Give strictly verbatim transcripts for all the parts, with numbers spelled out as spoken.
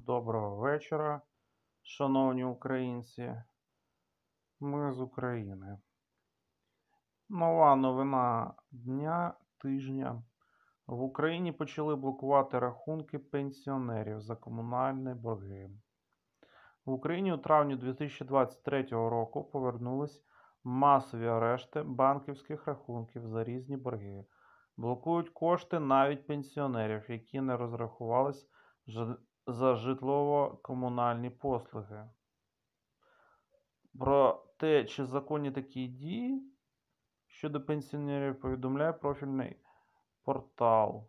Доброго вечора, шановні українці. Ми з України. Нова новина дня, тижня. В Україні почали блокувати рахунки пенсіонерів за комунальні борги. В Україні у травні дві тисячі двадцять третього року повернулись масові арешти банківських рахунків за різні борги. Блокують кошти навіть пенсіонерів, які не розрахувались за житлово-комунальні послуги. Про те, чи законні такі дії щодо пенсіонерів, повідомляє профільний портал.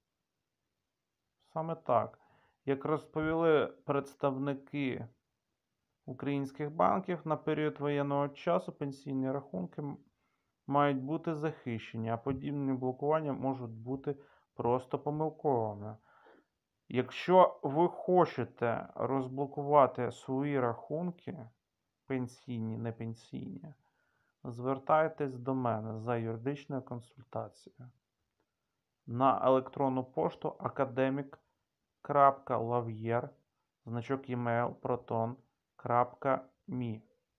Саме так. Як розповіли представники українських банків, на період воєнного часу пенсійні рахунки мають бути захищені, а подібні блокування можуть бути просто помилковими. Якщо ви хочете розблокувати свої рахунки, пенсійні, не пенсійні, звертайтесь до мене за юридичною консультацією на електронну пошту академік крапка лав'єр, значок e-mail proton крапка me.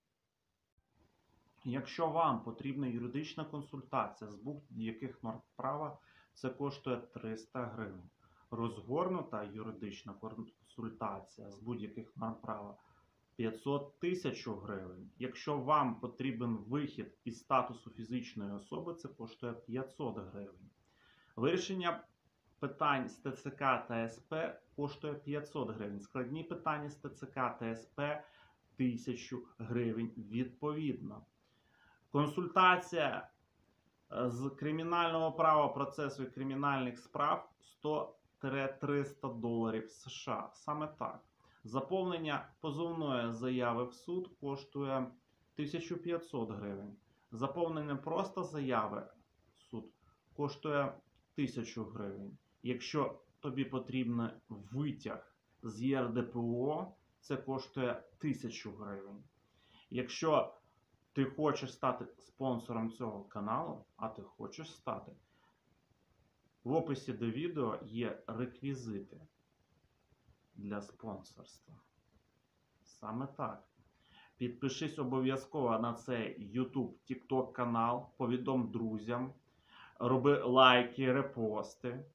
Якщо вам потрібна юридична консультація з будь-яких норм права, це коштує триста гривень. Розгорнута юридична консультація з будь-яких норм права п'ятсот тисяч гривень. Якщо вам потрібен вихід із статусу фізичної особи, це коштує п'ятсот гривень. Вирішення питань з Т Ц К та С П коштує п'ятсот гривень. Складні питання з Т Ц К та С П тисячу гривень відповідно. Консультація з кримінального права, процесу і кримінальних справ сто - триста доларів США. Саме так. Заповнення позовної заяви в суд коштує тисячу п'ятсот гривень. Заповнення просто заяви в суд коштує тисячу гривень. Якщо тобі потрібен витяг з Є Ер Де Пе О, це коштує тисячу гривень. Якщо ти хочеш стати спонсором цього каналу, а ти хочеш стати, в описі до відео є реквізити для спонсорства. Саме так. Підпишись обов'язково на цей ютуб, тік-ток канал, повідом друзям, роби лайки, репости.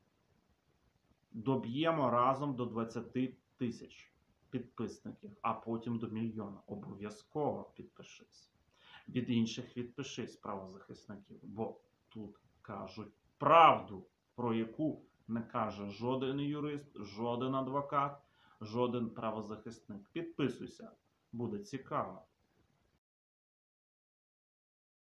Доб'ємо разом до двадцяти тисяч підписників, а потім до мільйона. Обов'язково підпишись. Від інших відпишись, правозахисників, бо тут кажуть правду, про яку не каже жоден юрист, жоден адвокат, жоден правозахисник. Підписуйся, буде цікаво.